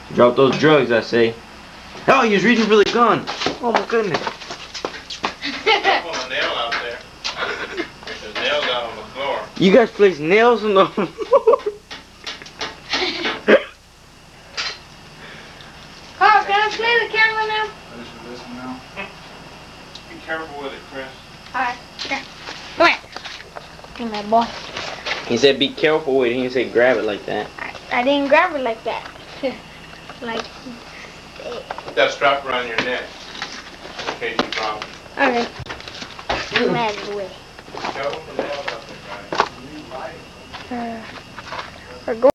Drop those drugs, I say. Oh, he was reaching for the gun. Oh my goodness. Pull a nail out there. There's nails out on the floor. You guys place nails on the floor? Carl, can I play the camera now? Listen now. Be careful with it, Chris. Alright, okay. Come here. Come here, boy. He said be careful with it. He didn't say grab it like that. I didn't grab it like that. Like, Put that strap around your neck in case you drop it. okay. Mad away. Careful with the nails out there, guys. We're going.